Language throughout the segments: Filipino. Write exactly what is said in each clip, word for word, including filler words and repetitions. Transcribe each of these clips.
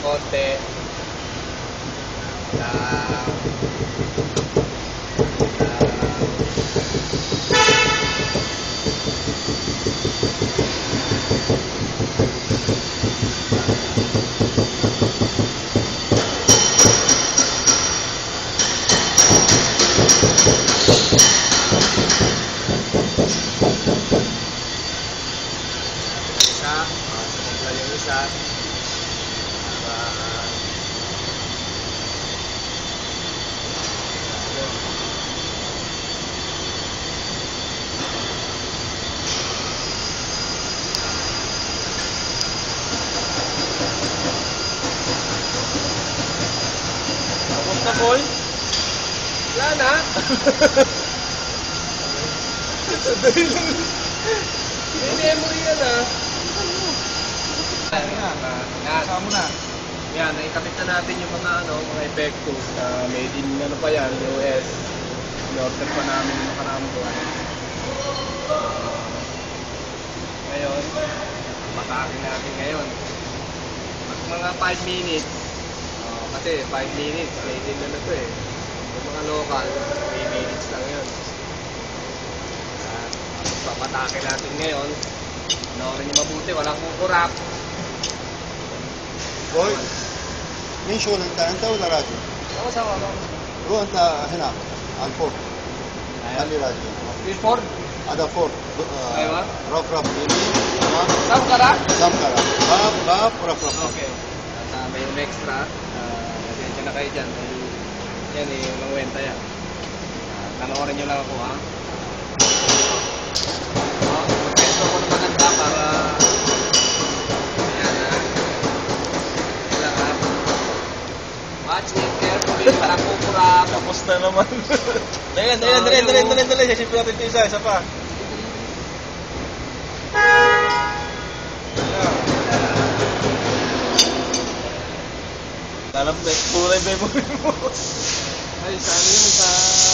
konti. Lang. Isa, sumugla yung isa. Tapos na, boy. Wala na. Sandali lang. May memory yan ah. Yan, yan. Yan. Kasama mo na. Yan, naikabit na natin yung mga ano, mga epektos na made in ano pa yan, U S. In-order pa namin yung nakaraang buwan. Uh, ngayon, patakin natin ngayon. At mga five minutes, uh, kasi five minutes, made in na na to eh. Yung mga local, three minutes lang yun. Uh, tapos papatakin natin ngayon. Panoorin niyo mabuti, walang kukurap. بوي مين شغل انت انت ولا راجل؟ Sama sama bang. روح انت هنا على الفورد خلي راجل Before, هذا فورد آه، أيوة. رفرف يمين تمام saan ka na? سمكرة غاب غاب رفرف Okay. At uh, may yung extra, uh, nagensya na kayo dyan. May, yan eh, yung mangwenta yan. Uh, Tanoorin nyo lang ako ha. Oh, mag-intro ko na maganda para... Ayan ha. Yan lang ha. Watch it carefully, parang kukurap. Tapos na naman. Dali, dali, dali, dali, dali, dali. Sisipin natin ito isa, isa pa. Alam ba, kulay memory mo. Ay, saan yun sa...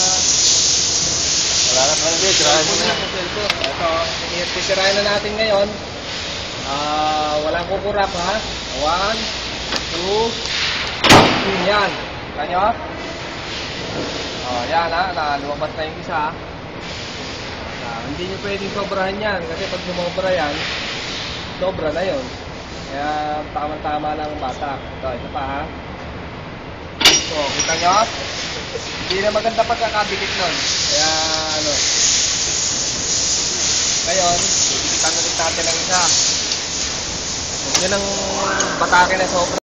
Wala na pala din, tirahan mo na. Ito, sisirahin na natin ngayon. Ah, walang kukurap ha. One, two, three. Yan. Kanyo? Oh, yan ha. Na, lumabas na yung isa. Ah, hindi nyo pwedeng sobrahan yan. Kasi pag sumobra yan, sobra na yun. Kaya tama-tama lang ang batak. Ito, isa pa ha. So, kita nyo? Hindi na maganda pagkakabigit nun. Kaya, ano. Ngayon, ibigitan ulit natin ang isa. Huwag nyo nang batakin na sobra.